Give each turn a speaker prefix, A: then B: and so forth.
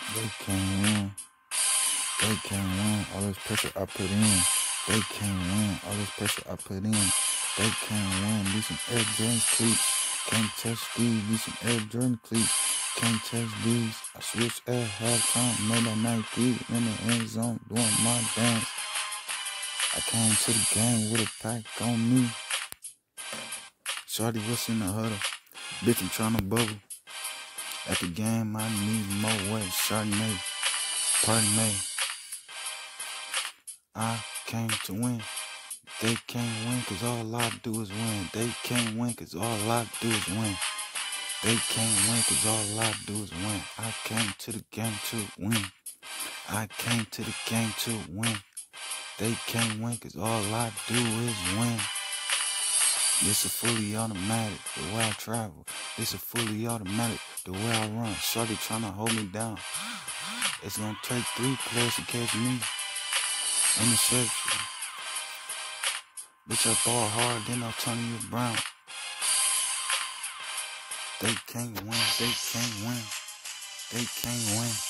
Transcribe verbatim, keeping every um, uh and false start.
A: They can't win. They can't win. All this pressure I put in. They can't win. All this pressure I put in. They can't win. These some Air Jordan cleats. Can't touch these. These some Air Jordan cleats. Can't touch these. I switch at halftime. Made that Nike in the end zone doing my dance. I came to the game with a pack on me. Shorty, what's in the huddle? Bitch, I'm tryna bubble. At the game, I need more weight. Chardonnay, pardon me. I came to win. They can't win cause all I do is win. They can't win cause all I do is win. They can't win cause all I do is win. I came to the game to win. I came to the game to win. They can't win cause all I do is win. This is fully automatic, the way I travel. This is fully automatic, the way I run. Shorty tryna hold me down. It's gonna take three players to catch me. Interception. Bitch, I ball hard, then I'll turn you brown. They can't win, they can't win. They can't win.